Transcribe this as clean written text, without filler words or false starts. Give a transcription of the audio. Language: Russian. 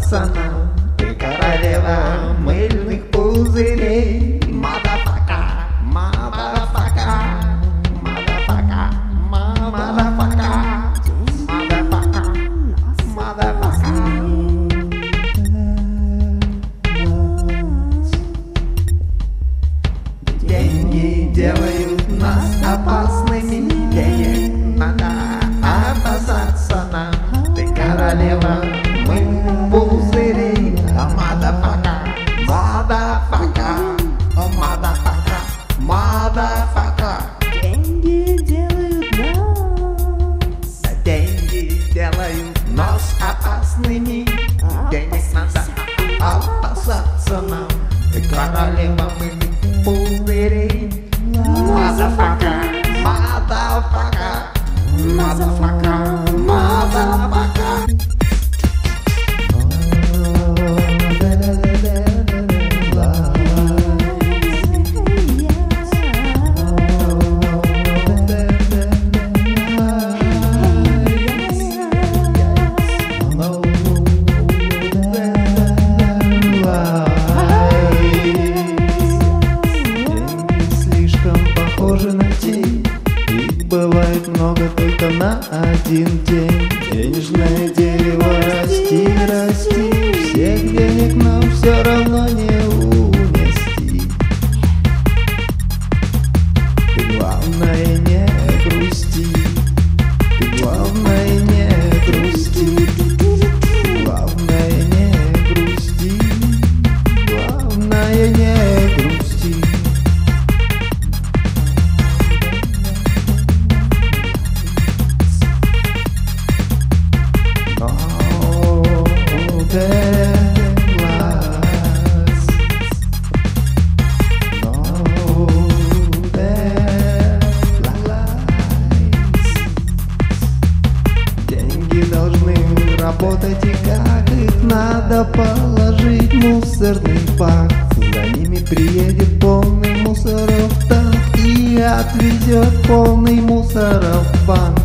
пацанам. Ты королева мыльных пузырей. Мадафака, мадафака, мадафака, мадафака, мадафака, мадафака. Деньги делают нас опасными, денег надо опасаться нам. Ты королева мыльных пузырей. Мадафака, мадафака, мадафака, мадафака. Деньги делают нас. Деньги делают нас опасными, денег надо опасаться нам. Ты королева мыльных пузырей. Мадафака, мадафака, мадафака, мадафака. Похоже на тень, их бывает много только на один день. Денежное дерево расти, расти, всех денег нам все равно не унести. Ты главное не грусти, ты главное не грусти, главное не грусти, главное не грусти. Деньги должны работать, и как их надо положить в мусорный бак. За ними приедет полный мусоров танк и отвезет полный мусоров в банк.